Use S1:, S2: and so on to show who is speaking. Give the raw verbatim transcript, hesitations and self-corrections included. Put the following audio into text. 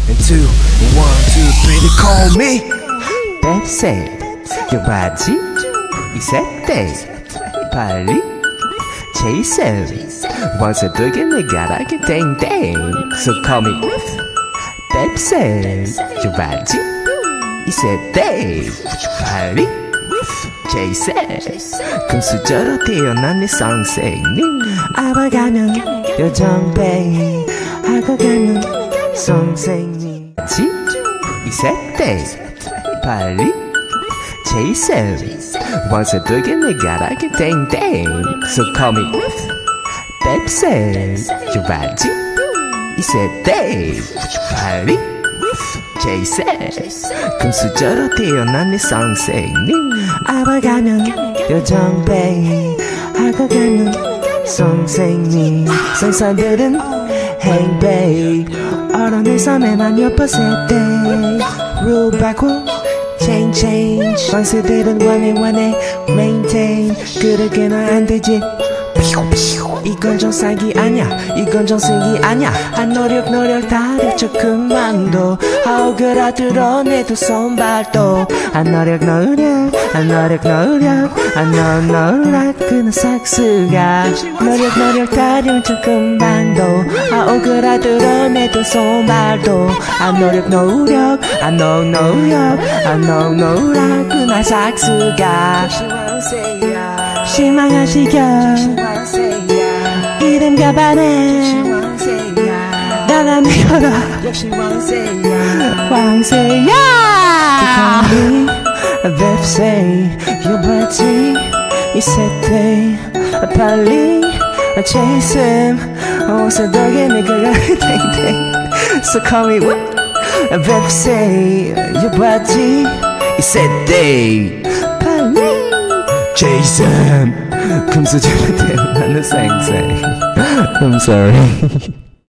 S1: and two, one, two, three, they call me 뱁새. 여봐지 이셋대 빨리 제이슨 원수들게 내가 라게 땡땡. So call me 뱁새. 여봐지 이셋대 빨리 제이슨 금수저로 태어난 네 선생님. 알아가면 요정뱅이 하고 가면 선생님. 지 이셋대 빨리 제이슨 원수들게 내가 라게 땡땡. So call me 뱁새. 여봐지 이셋대 빨리 제이슨 금수저로 태어난 네 선생님. 알아가면 요정뱅이 하고 가면 선생님. 선생들은 행베이 얼어내서 내만 옆에 세대 rule backwards change change. 선생들은 원해 원해 maintain. 그러게는 안 되지. 이건 정상이 아냐 이건 정상이 아냐. 한 노력 노력 다르죠 그만둬. 아우그라 드러내 두 손발도. 한 노력 노력 한 노력 노력 한 노력 노력 그는 삭스가. 노력 노력 다르죠 그만둬. 아우그라 드러내 두 손발도. 한 노력 노력 한 노력 노력 한 노력 노력 그는 삭스가. 실망하시겨 이름 가반에 나가 믿어라 왕세야. 뱁새 여봐지 이셋대 빨리 제이슨 원수들게 내가 라게 땡땡. So call me 뱁새 여봐지 이셋대 빨리 제이슨 금수저로 태어나는 생생. I'm sorry.